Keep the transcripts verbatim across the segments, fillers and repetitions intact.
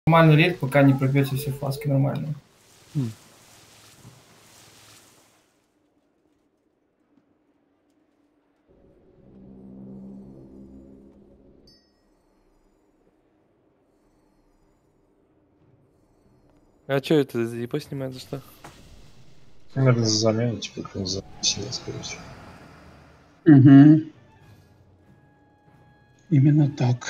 Нормальный рейд, пока не пробьете все фласки нормально. Mm. А что это за ИП снимает, за что? Наверное, за замену, типа, за силу, скорее всего. Угу. Именно так.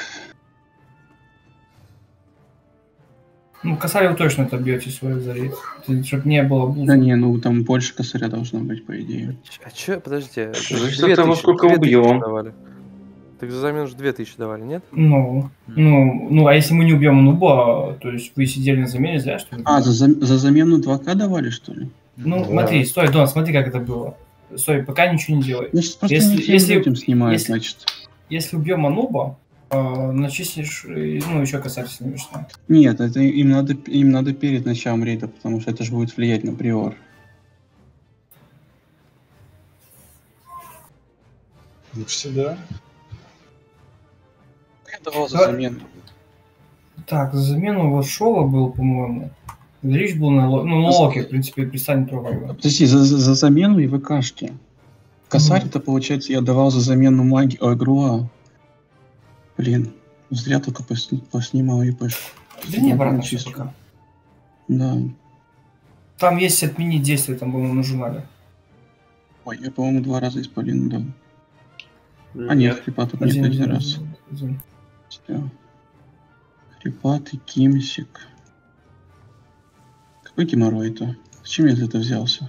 Ну, косарю точно отобьете свой заряд. Чтобы не было буза. Да не, ну там больше косаря должно быть, по идее. А чё, подождите, Зависит от того, сколько убьем. давали. Так за замену же две тысячи давали, нет? Ну, ну, ну, а если мы не убьем нуба, то есть вы сидели на замене, зря, что ли? А, за, за замену два ка давали, что ли? Ну, Да. смотри, стой, Дон, смотри, как это было. Стой, пока ничего не делай. Значит, просто Если- не тем если- людям снимают, если- значит. Если убьем ануба, э, начистишь, э, ну, еще косарь снимешь. Да? Нет, это им надо, им надо перед началом рейда, потому что это же будет влиять на приор. Ну, всегда. Я давал за Да. замену. Так, за замену вот Шова был, по-моему. Рич был на, ло- ну, на локе, в принципе, перестань трогать его. Подожди, за, за, за замену и ВКшки. Косарь Мгм. это, получается, я давал за замену маги... Ой, Груа. Блин, зря только пос, поснимал ИПшку. Да не, обратно Чисто. всё пока. Да. Там есть отменить действие, там, по-моему, на журнале. Ой, я, по-моему, два раза исполин дал. А нет, хрипаток нет, Один, один один, раз. один. Всё. Хрипатый, кимсик. Какой геморрой-то? Зачем я за это взялся?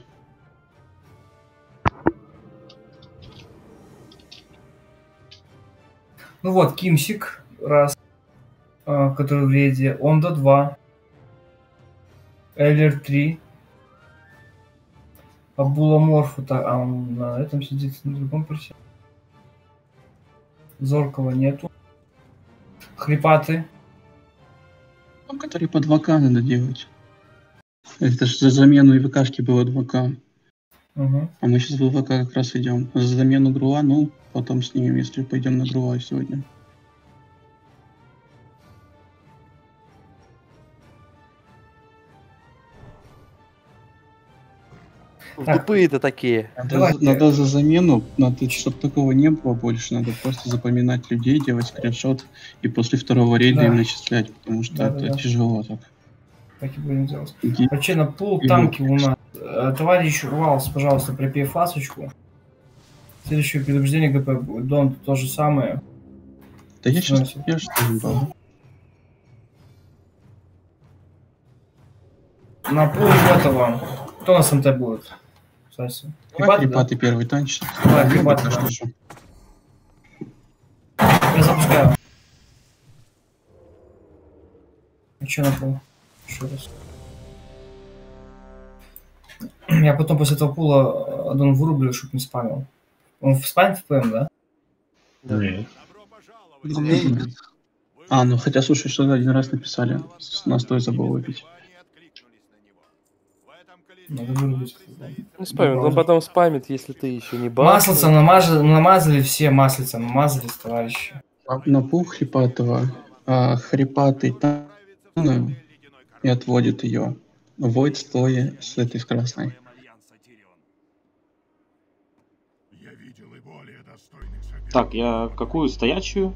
Ну вот, Кимсик, раз, а, который в рейде, Онда два, Эллер три, а Буламорф, это, а он на этом сидит, на другом персе. Зоркого нету. Хрипаты. Там, который по два ка надо делать. Это же за замену и ВКшки было два ка. Угу. А мы сейчас в ВК как раз идем. За замену Груа, ну, потом снимем, если пойдем на Груа сегодня. Так. Тупые-то такие. Надо, Давайте. надо за замену, надо, чтобы такого не было больше, надо просто запоминать людей, делать скриншот и после второго рейда Да. им начислять, потому что Да, это да, да. тяжело так. Так и будем делать. Иди. Вообще на пул И танки вот. у нас. Э, Товарищ Валс, пожалуйста, припей фасочку. Следующее предупреждение ГП будет. Дон, то же самое. Да я сейчас, Сносит. я что ебал. На пул этого. Кто у нас МТ будет? Кстати. Давай Хрипаты, да? хрипатый первый танчит. Давай, Я хрипатый, пока да. что жду. Я запускаю. А что на пул? Еще раз. Я потом после этого пула Адон вырублю, чтобы не спамил. Он спамит в ПМ, да? Да. Нет. Нет. А, ну хотя, слушай, что-то один раз написали. С- Настой забыл выпить. Надо вырубить. Не спамит, он потом спамит, если ты еще не бал. Маслица намажали, намазали все маслица, намазали, товарищи. На пул хрипатого, а хрипатый там и отводит ее. Войд стоя с этой с красной. Так, я какую стоячую?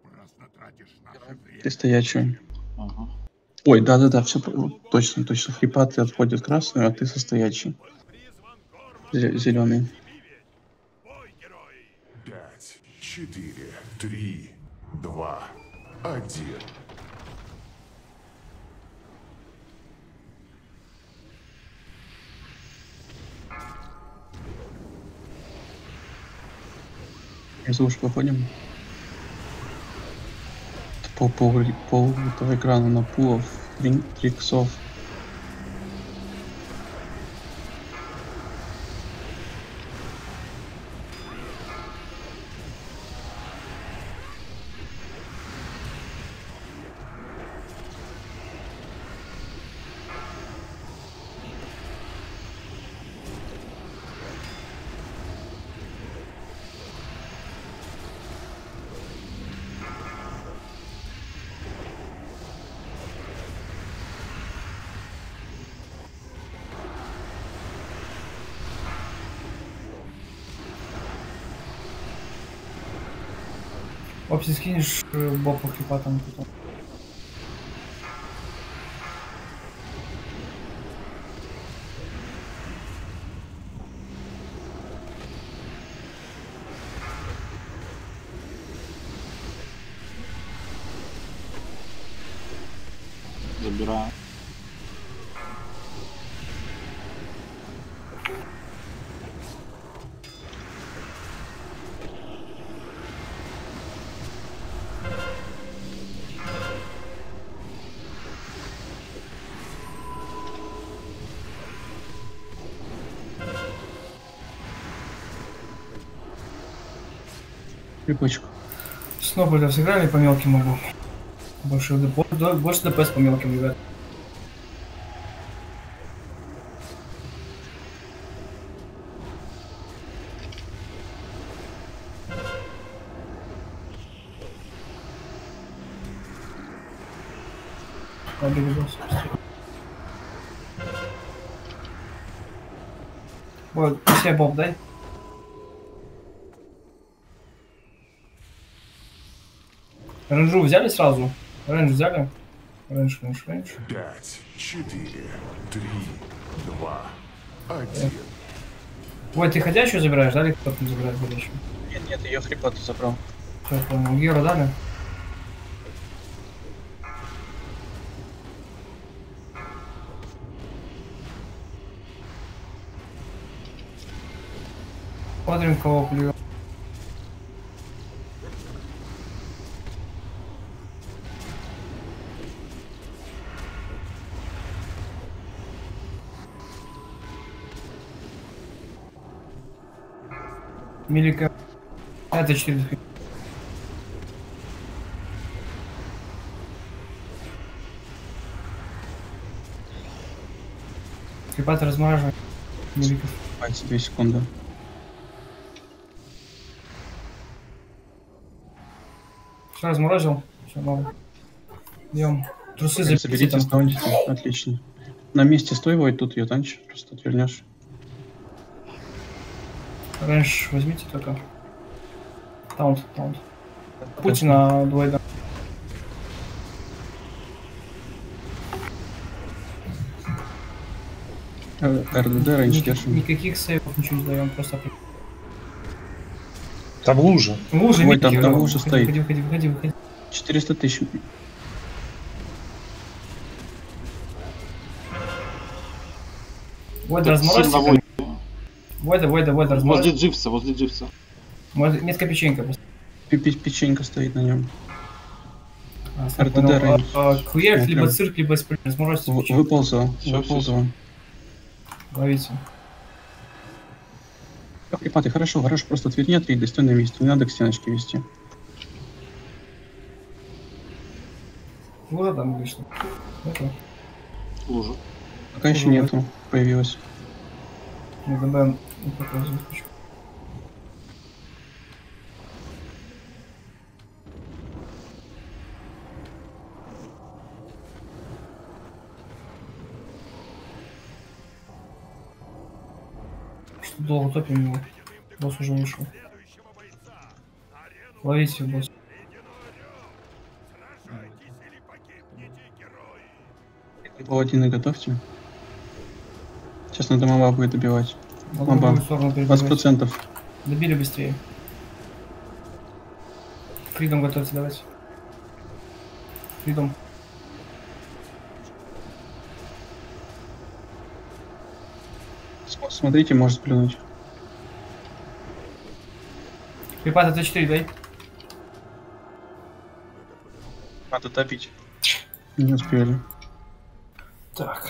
Ты стоячую. Ага. Ой, да-да-да, все точно, точно. Хрипатый отводит красную, а ты состоячий. Зеленый. Пять, четыре, три, два, один. Внизу уж выходим. Пол, пол, пол этого экрана на пулов, три, три иксов. Попси, скинешь э, боб по хрипатам потом. Забираю. Припочку. Снобольдов сыграли по мелким могу. Больше, д- больше ДПС по мелким, ребят. Побегался. Вот, все боб дай. Рейнджу взяли сразу? Рейндж взяли? Рейндж, рейндж, рейндж. Пять, четыре, три, два, один. Ой, ты ходячую забираешь, да, или кто-то не забирает ходячую? Нет, нет, ее хрипату забрал. Все, понял. Геру дали? Смотрим, кого плюет. Милика. Это четыре. Крипаты размораживай. Миликов. Пальцы две секунды. Все разморозил. Все, новый. Идем. Трусы заберите Заберите, там. ставьте. Отлично. На месте стой, Войт, тут ее танчишь, просто отвернешь. Раньше возьмите только. Таунт, таунт. Путина двойда. РДД, рейндж Ник- держим. Никаких сейвов, ничего не даем, просто при- Там лужа. Лужи, Ой, митки, там- там Рома. лужа Выходи, стоит. Выходи, выходи, выходи, выходи. четыреста тысяч. Войда Так, сильно разморозьте. вой- Войда, войда, войда Возле разморозьте. джипса, возле джипса. Может, метка печенька просто. Пи- пи- Печенька стоит на нем. А, эр тэ дэ понял. рейндж. А, а, Кверх, Ну, либо прям. цирк, либо спринт. Разморозьте В- печеньку. Выползла, Всё, выползла. Ловите. Хрипаты, хорошо, хорошо, просто отверни от рейда, стой на месте, не надо к стеночке вести. Лужа там вышла. Это. Лужа. Пока еще Лужа. нету, появилась. Мы добавим. Ну, показываю, хочу. Что долго топим его? Босс уже вышел. Ловите босс. Паладины готовьте. Сейчас надо моба будет добивать. На Оба. другую сторону двадцать перебегать. процентов. Добили быстрее. Фридом готовьте, давайте. Фридом. См- Смотрите, может плюнуть. Припад Т четыре дай. Надо топить. Не успели. Так.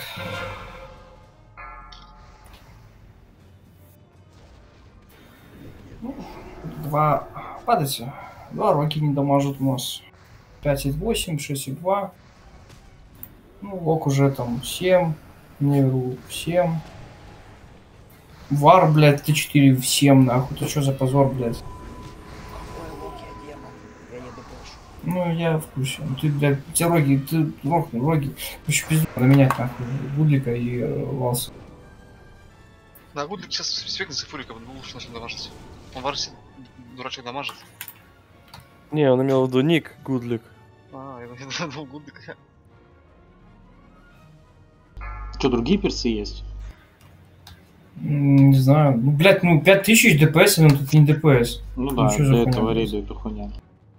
Ну, два. Падайте. Два роки не дамажат у нас. пять и восемь, шесть и два. Ну, лок уже там семь. Неру семь. Вар, блядь, Т четыре в семь, нахуй. Ты что за позор, блядь? Какой лук я демон? Я не допушу. Ну, я в курсе. Ну, ты, блядь, у тебя роги, ты рог, роги. Еще пизду надо менять, нахуй. Гудлика и э, Валса. Да, Гудлик сейчас свекнется фуриком, ну лучше начнет дамажить. Он варси дурачок дамажит. Не, он имел в виду ник Гудлик. А, я не думал, Гудик. Что, другие персы есть? М, Не знаю. Ну, блядь, ну пять тысяч ДПС, ну тут не ДПС. Ну Ну, да, чё за для хуйня этого просто? рейда это хуйня.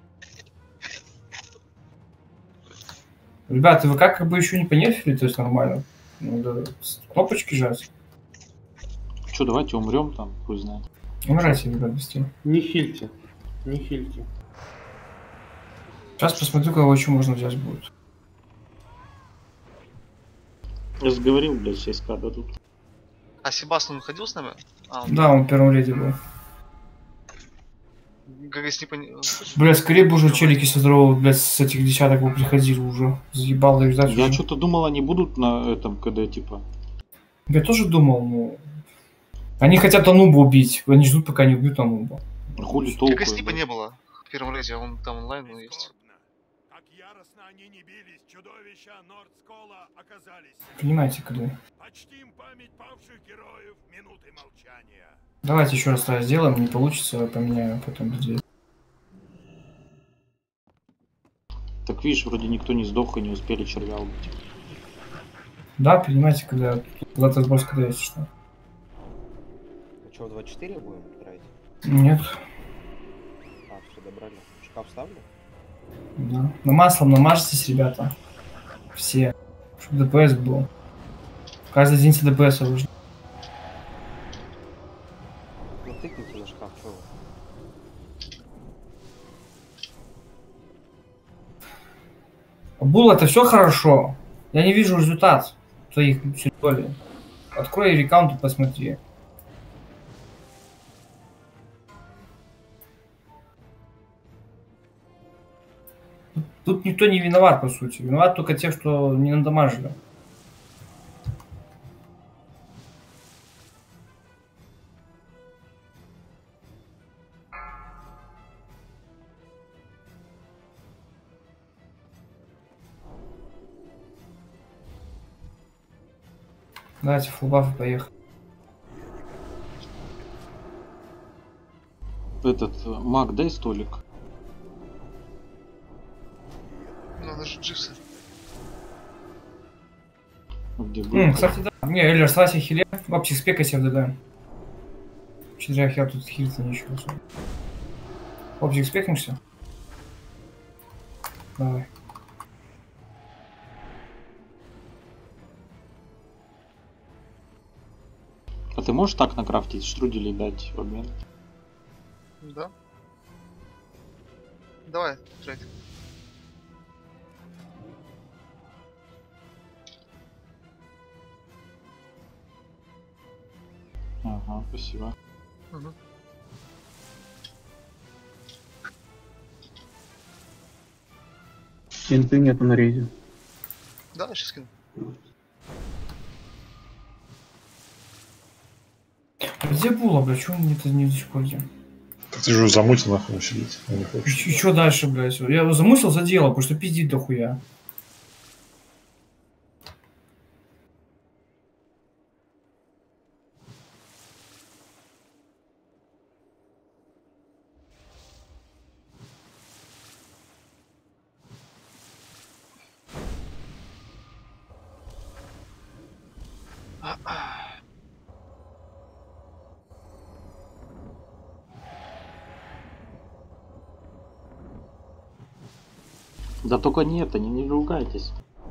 Ребята, вы как, как бы еще не понерфили, то есть нормально? Надо с- кнопочки жать. Че, давайте умрем там, хуй знает. Умирайте, ребят, быстрее. Не хильте. Не хильте. Сейчас посмотрю, кого еще можно взять будет. Я же говорил, блядь, шесть ка дадут. А Себастьян ходил с нами? А, он, Да, он в первом рейде был. как если не понял. Бля, скорее бы уже челики со здорового, блядь, с этих десяток бы приходили уже. Заебало их ждать Я уже. что-то думал, они будут на этом КД, типа. Я тоже думал, ну... Они хотят Анубу убить. Они ждут, пока не убьют Анубу. Хули толку. Как Снипа не было в первом рейде, он там онлайн ну, есть. Как яростно они не бились, чудовища Нордскола оказались. Понимаете, когда... Почтим память павших героев минуты молчания. Давайте еще раз так сделаем, не получится, поменяю потом здесь. Так видишь, вроде никто не сдох и не успели червя убить. Да, понимаете, когда... Куда-то сброс, когда есть что. Ну что, двадцать четыре будем играть? Нет, А, все добрали. Шкаф ставлю? да. На маслом намажьтесь, ребята. Все. Чтобы ДПС был. Каждый день ДПС нужно. Ну тыкните на шкаф, что вы? Бул, это все хорошо. Я не вижу результат твоих усилий. Открой рекаунт и посмотри. Тут никто не виноват, по сути. Виноват только те, что не надамажили. Давайте фулбафы поехали. Этот, э, Мак, дай столик. Надо же джипсы. Где М, был? кстати, да. Не, Эллер, слайся хиле. Оптик спека себе додаем. Четыре я тут хилиться ничего. Оптик спекнешься? Давай. А ты можешь так накрафтить, штруделей дать в обмен? Да. Давай, трейд. Ага, спасибо. Угу. Инты нету на рейде. Да, сейчас скину. А где было, бля? Чего мне это не до сих пор где? Ты же замутил нахуй усилить. Я не И, хочу. ч- и что дальше, блядь? Я замысел за дело, потому что пиздит дохуя. Да только нет, они не ругайтесь.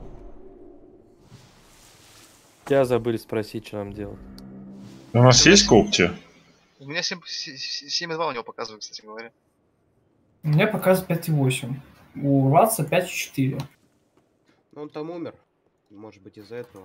Тебя забыли спросить, что нам делать. У нас есть когти? У меня семь и два у него показывает, кстати говоря. У меня показывает пять и восемь. У Ратса пять и четыре. Ну он там умер. Может быть из-за этого.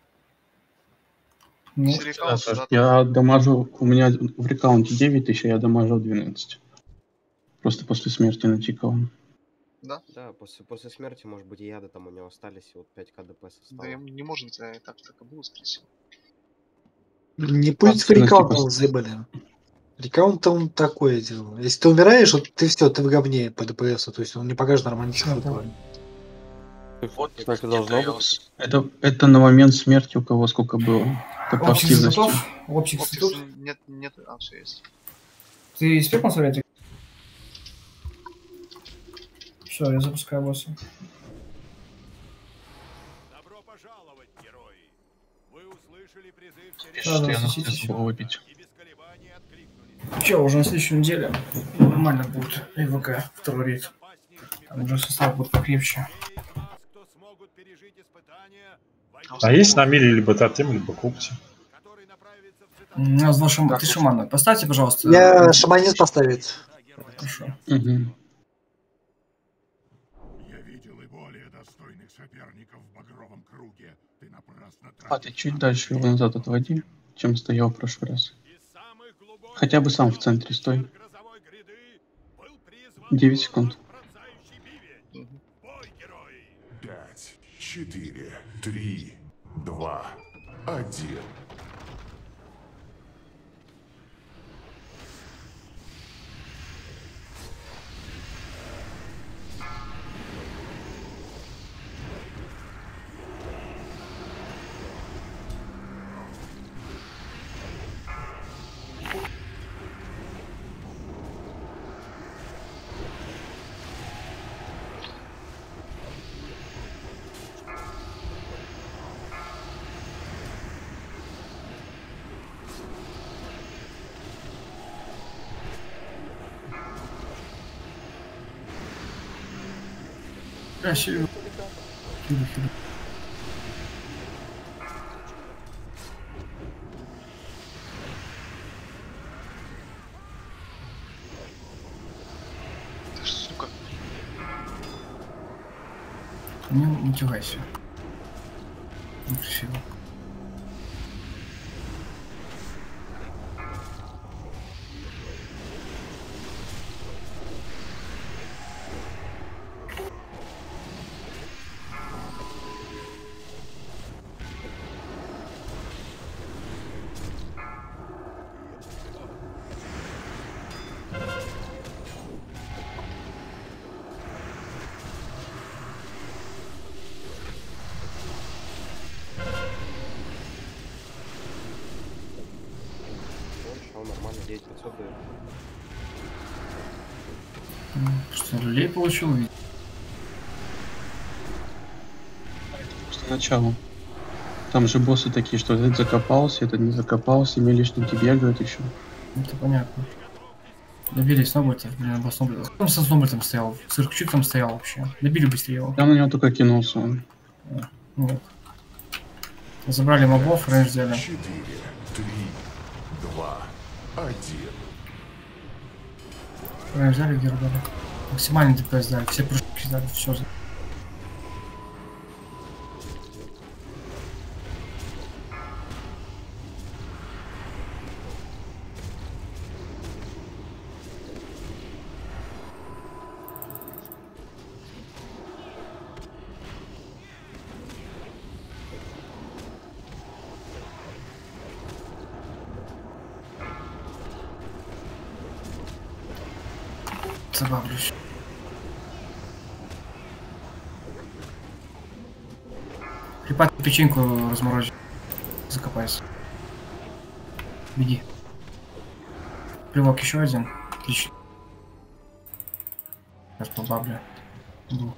Ну, Все рекаунты, да, Я дамажу, у меня в рекаунте девять тысяч, а я дамажил двенадцать. Просто после смерти натикал. да? Да, после, после смерти, может быть, и яды там у него остались, и вот пять ка ДПС Да, осталось. ему не может быть, а так так и было, скорее всего. Не пусть в рекаунт заебали. Рекаунт он такое дело. Если ты умираешь, вот ты все, ты в говне по ДПСу, то есть он не покажет нормально чего-то. Вот так и должно быть. Это, это на момент смерти у кого сколько было. Как по Оптик активности. готов? Оптик Оптикс тут. нет, нет, а, все есть. Ты спекнул, Советик? Все, я запускаю босса. Добро пожаловать, герои! Вы услышали призыв Пишет, что я Ладно, на забыл выпить. и без колебаний откликнулись. Че, уже на следующей неделе нормально будет ИВК, второй рейд. Там уже состав будет покрепче. Кто смогут пережить испытания, А есть на миле либо тотем, либо купте. который направится в У нас два шамана. Ты шамана. Поставьте, пожалуйста. Я шаманист поставить. Хорошо. Угу. Я видел и более достойных соперников в багровом круге. Ты напрасно А ты чуть дальше его назад отводи, чем стоял в прошлый раз. Хотя бы сам в центре стой. девять секунд. пять, четыре, три, два, один. Красиво. Хилю, хилю. Ты ж, сука. Не утягайся. Некрасиво. Он нормально, девять пятьсот дает. Что, люлей получил? Просто начало. Там же боссы такие, что этот закопался, этот не закопался, милишники бегают еще. Это понятно. Добили снобольтов, блин, обо снобольтов. Кто там со снобольтом стоял? Циркчик там стоял вообще. Добили быстрее его. Я на него только кинулся он. Вот. Забрали мобов, рейндж взяли. четыре, три, два, один. Рейндж взяли, геру дали. Максимальный ДПС дали, все прыжки дали, все. Забавлюсь. Крипат печеньку разморозить. Закопайся. Беги. Плевок еще один. Отлично. Сейчас по бабле. Иду.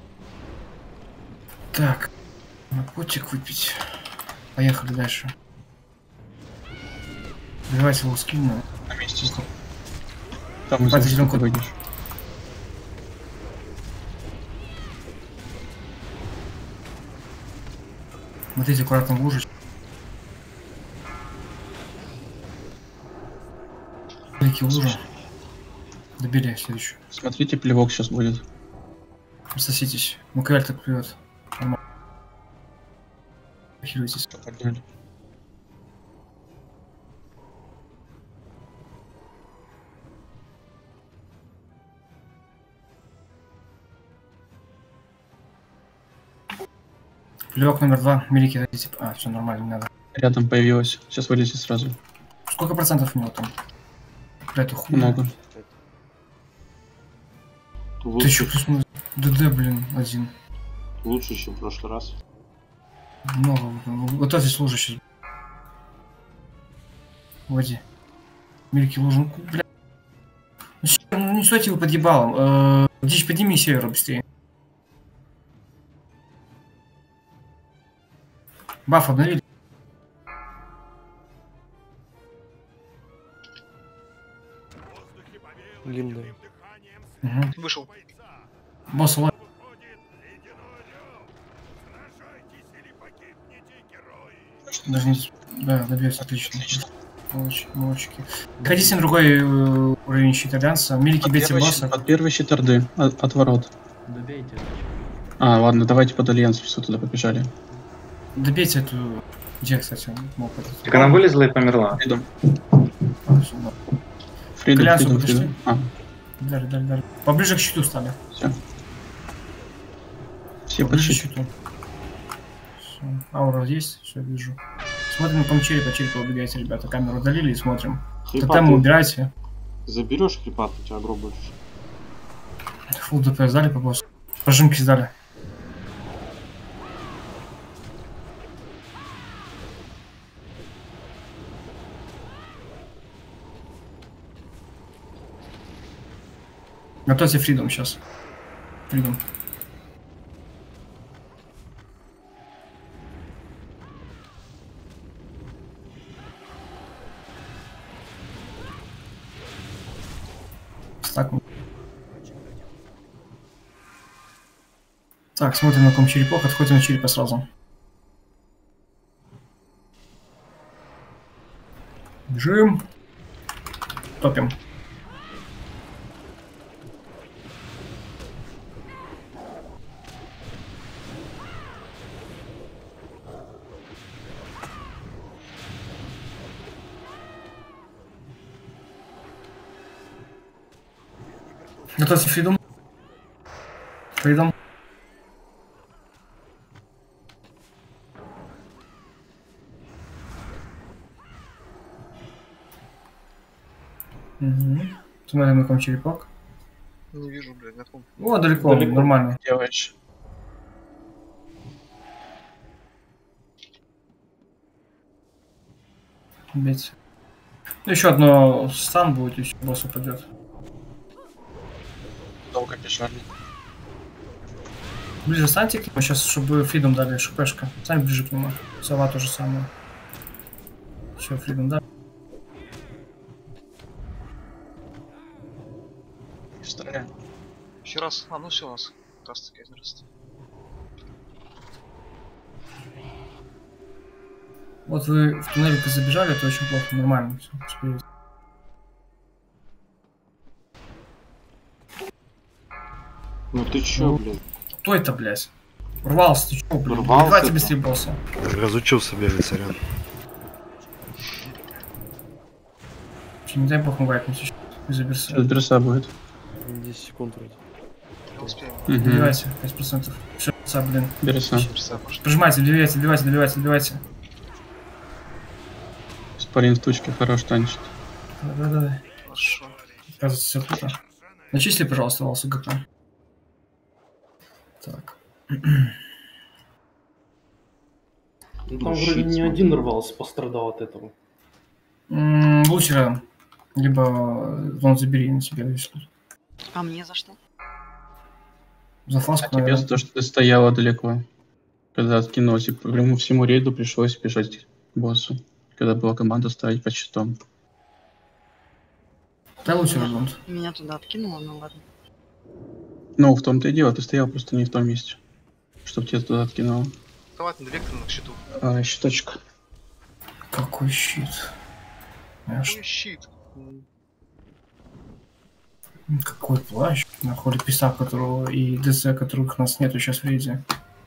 Так. Наркотик выпить. Поехали дальше. Добивайся его скину. На месте стоп. Там из Хватит луска зеленку. ты выйдешь. Смотрите, аккуратно в лужечку. Великий лужа. Добили следующую. Смотрите, плевок сейчас будет. Соситесь. Маквель так плюет. Нормально. Хилитесь. Подняли. Плевок номер два. Мелики дадите. А, все нормально, не надо. Рядом появилась. Сейчас вылезет сразу. Сколько процентов у него там? Блядь, хуй. Много. Ты чё, плюс минус? ДД, блин, один. Лучше, чем в прошлый раз. Много. Вот эти служащие. Води. Мелики лужин. Бля. Ну, ну не стойте вы под ебалом. Э, Дичь, подними севера быстрее. Баф обновили. Гимна. Угу. Вышел. Босс ло- Даже не... Да, добьется, отлично. Молодчики, молодчики. Ходите на другой э, уровень щит альянса. Милики, Под бейте первый, босса. щит, под первый щит Орды, от, от ворот. А, ладно, давайте под альянс все туда побежали. Добейте эту... Где, кстати, он мог это... Так она вылезла и померла. Фридом. А, сюда. Фридом, Альянсу Фридом, подошли? Фридом. А, Дали, дали, дали. Поближе к щиту стали. все. Все под Поближе к щит. щиту. Всё. Аура есть, все вижу. Смотрим по череп, по черепу убегаете, ребята. Камеру удалили и смотрим. Хрипат, Тотем ты убирайте. заберешь хрипат, у тебя агро больше. Фулл ДПС дали по боссу. Пожимки сдали. Готовьте фридом сейчас. Фридом. Так. Так, смотрим на ком черепок, отходим на черепа сразу. Бежим. Топим. Готовьте фридом. Фридом. Угу. Смотрим на ком черепок. Не вижу, блядь, на ком. О, далеко, Далеко. нормально. Делаешь. Бейте. Еще одно стан будет, еще босс упадет. Долго бежали. Ближе станьте к нему, сейчас, чтобы фридом дали шпшка. Сами ближе к нему. Сова то же самое. Все, фридом дали. Стреляем. Еще раз. А, ну все у нас. Раз таки, раз. Вот вы в туннелик забежали, это очень плохо, нормально. Все, успеете. Ну ты чё, блядь? Кто это, блядь? Рвался, ты чё, блядь? Рвался Давайте там. быстрее босса. Разучился бегать, сорян. Че, не дай бог мы вайпнемся еще. Из-за берса. Сейчас берса будет. десять секунд вроде. Не успеем. Угу. Добивайте, пять процентов. Все, блин. Берса. Часа пошли. Прижимайте, добивайте, добивайте, добивайте, добивайте. Спарин в тучке хорош танчит. Да-да-да. Хорошо. Оказывается, все круто. Начисли, пожалуйста, волосы ГК. Так. Ну там вроде не один рвался, пострадал от этого. М, Лучше рядом. Либо вон забери на себя весь тут. А мне за что? За фласку, А тебе наверное. за то, что ты стояла далеко. Когда откинулась, и по прямому всему рейду пришлось бежать к боссу. Когда была команда ставить по щитам. Да лучше разумно. Меня туда откинуло, ну ладно. Ну, в том-то и дело, ты стоял просто не в том месте. Чтоб тебя туда откинуло. Давайте на вектор на счету. А, щиточек. Какой щит. Аж Ой, щит. М, какой плащ. На ходе писа, которого и ДЗ, которых у нас нету сейчас в рейде.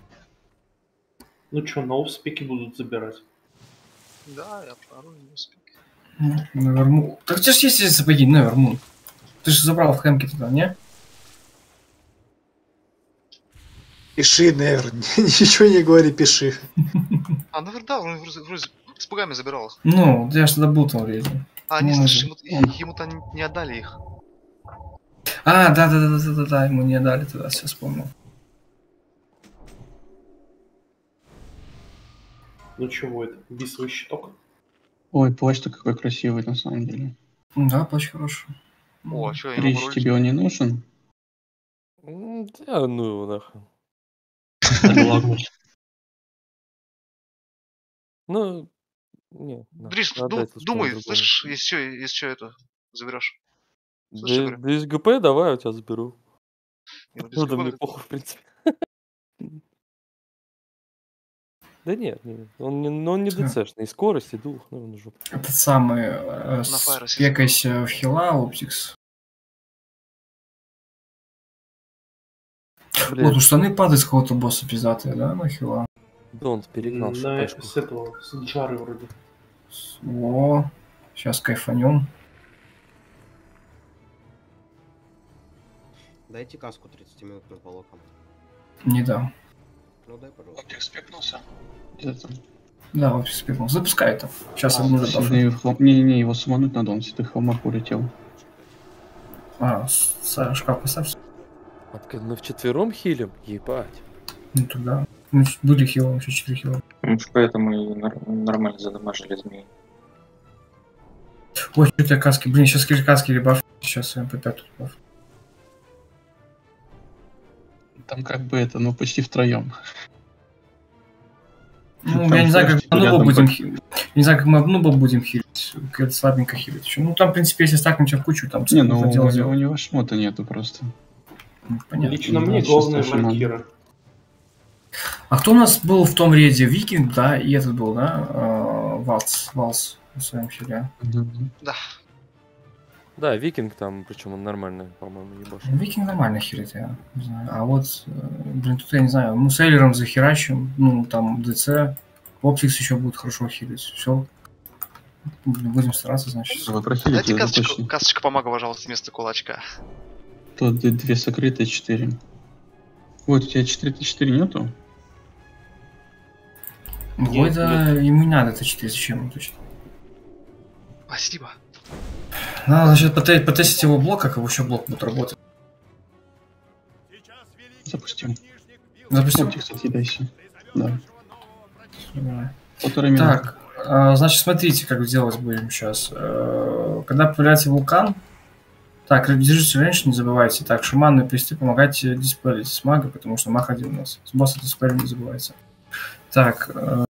Ну чё, на офспеке будут забирать. Да, я пару не успел. На верму. Так у тебя же есть эти сапоги, на верму. Ты же забрал в хэмке туда, не? Пиши, Невер. Ничего не говори, пиши. А, наверное, да, он вроде, вроде с пугами забирал их. Ну, я же тогда был там в рейде. А, они, Ну, слышишь, может. ему, ему-то не, не отдали их. А, да, да, да, да, да, да, ему не дали тогда, все вспомнил. Ну чего это? Бисовый щиток? Ой, плащ-то какой красивый на самом деле. Да, плащ хороший. О, а что, ему Речь вроде... тебе он не нужен? М, Да, ну его нахуй. Да ладно. Ну, не, на, Дрис, отдать ду- лучше кому думай, другому. слышишь, если что, если что это заберешь. Слышишь, Да, я говорю? да из ГП давай, я у тебя заберу. Не, ну, без Ну, да ГП мне это- похуй, в принципе. Да нет, нет, он не, ну, он не Так. ДЦшный, и скорость, и дух, ну, он уже... Этот самый э, Файросе спекайся в хила, Оптикс. Блядь, Вот у штаны падают с какого-то босса пиздатые, да, на хила? Донт перегнал На, шпешку. с этого, с Джары вроде. О, сейчас кайфанем. Дайте каску тридцатиминутным полоком. Не дам. Ну дай, пожалуйста. Оптик спекнулся. Где там? Да, Оптикс спекнул. Запускай это. Сейчас А, я буду сильный хлоп- Не-не-не, его сумануть надо, он с этой холмах улетел. А, с- с- шкаф поставь. А так мы вчетвером хилим? Ебать. Ну туда. Мы ж были хилом, еще четыре хила. Ну, поэтому и нар- нормально задамажили змеи. Ой, что у тебя каски? Блин, сейчас каски или баф. Сейчас эм пэ пять тут баф. Там как бы это, ну почти втроем. Ну, Там я не знаю, как флешки мы нуба рядом будем как- хилить. Не знаю, как мы нуба будем хилить. Как слабенько хилить еще. Ну, там, в принципе, если стакнемся в кучу, там Не, ну это у, дело него- у сделаем. него шмота нету просто. Ну, понятно. Лично ну, мне чисто главное шаман. Валькира. А кто у нас был в том рейде? Викинг, да, и этот был, да? э, Валс, Валс на своем хиле. Да. Да, Викинг там, причем он нормально, по-моему, ебашит. Викинг нормально хилит, я не знаю. А вот, э, блин, тут я не знаю, ну, с Эйлером захерачим, ну, там, ДЦ, Оптикс еще будет хорошо хилить. Все. Будем стараться, значит. Вы прохилите, Дайте это касочку, точно. касочка помага, пожалуйста, вместо кулачка. Тут д- две сокрытые, четыре. Вот, у тебя четыре т четыре нету? Войда ему не надо, это четыре, зачем ему точно? Спасибо. Надо, значит, поте- потестить его блок, как его еще блок будет работать. Запустим. Запустим? Оптик, кстати, дайся. Да. Давай. Полторы минуты. Так, а, значит, смотрите, как делать будем сейчас. Когда появляется вулкан, так, держите раньше, не забывайте. Так, шаманы, присты, помогайте диспелить с мага, потому что маг один у нас. С босса диспелить не забывайте. Так,